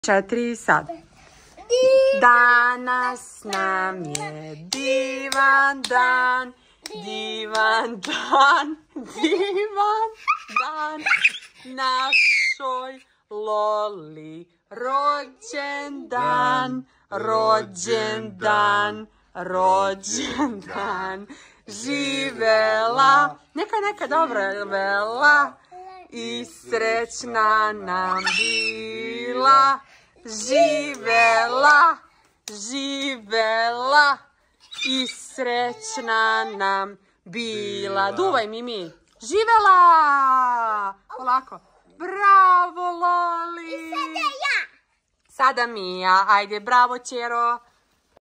4 sad. Danas nam je divan dan, divan dan, divan dan, našoj Loli rođendan, rođendan, rođendan. Živela, neka dobro vela i srećna nam bila. Živela, živela i srećna nam bila. Duvaj Mimi. Živela! Polako. Bravo, Loli! I sada ja. Sada Mija. Ajde, bravo, Ćero.